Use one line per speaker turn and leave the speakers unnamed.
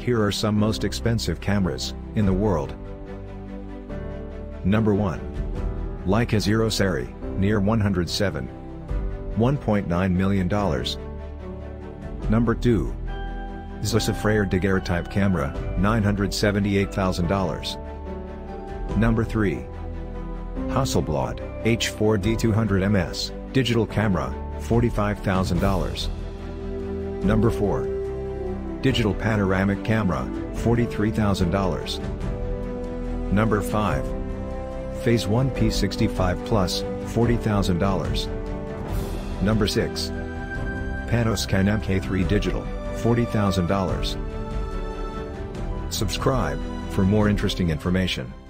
Here are some most expensive cameras in the world. Number 1. Leica Zero Seri, near 107. $1.9 million. Number 2. Zeiss Freyr daguerreotype camera, $978,000. Number 3. Hasselblad H4D 200ms, digital camera, $45,000. Number 4. Digital panoramic camera, $43,000. Number 5. Phase 1 P65 Plus, $40,000. Number 6. Panoscan MK3 Digital, $40,000. Subscribe for more interesting information.